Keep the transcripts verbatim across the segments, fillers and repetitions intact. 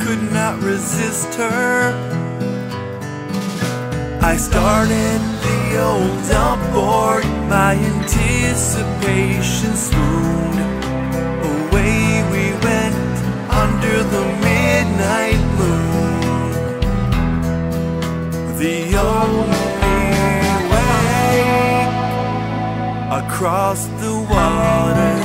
could not resist her. I started the old dump board, my anticipation swooned. Away we went under the midnight moon. The only way across the water.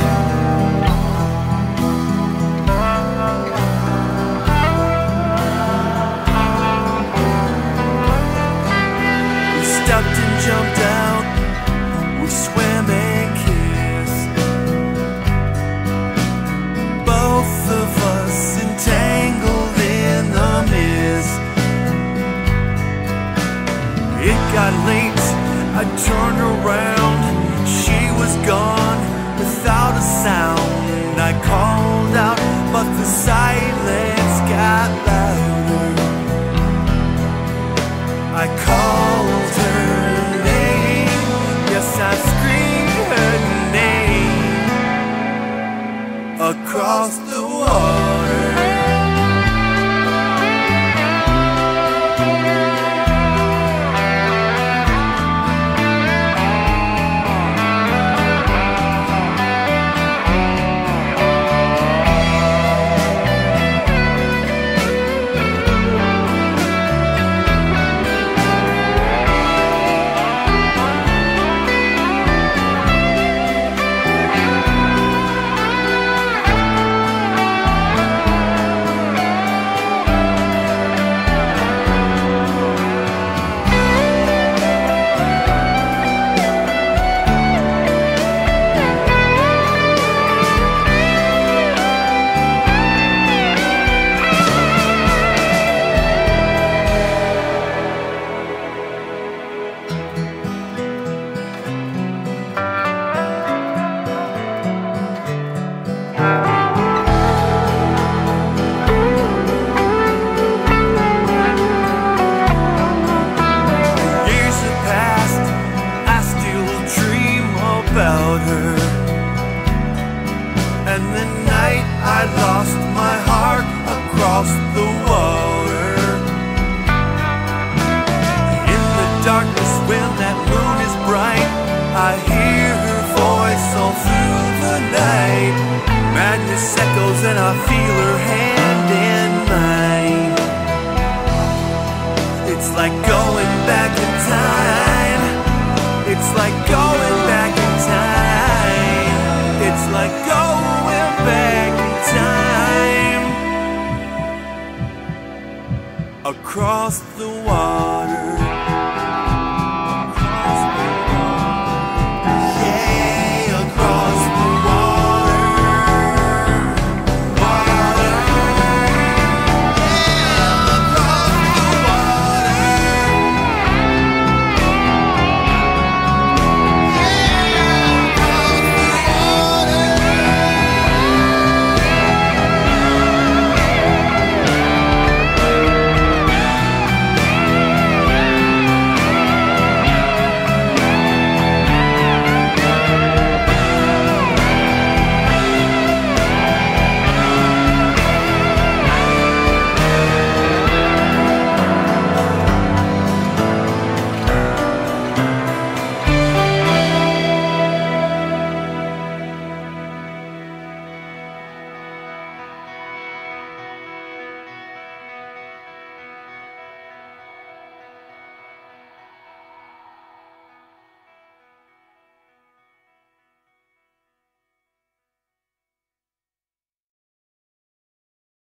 Stepped and jumped out, we swam and kissed, both of us entangled in the mist. It got late, I turned around, she was gone without a sound. I called out, but the silence got louder. I called her name, yes, I screamed her name across the water. And the night I lost my heart across the water. In the darkness when that moon is bright, I hear her voice all through the night. Madness echoes and I feel her hand in mine. It's like going back in time. It's like going back in time. It's like going back in time across the water.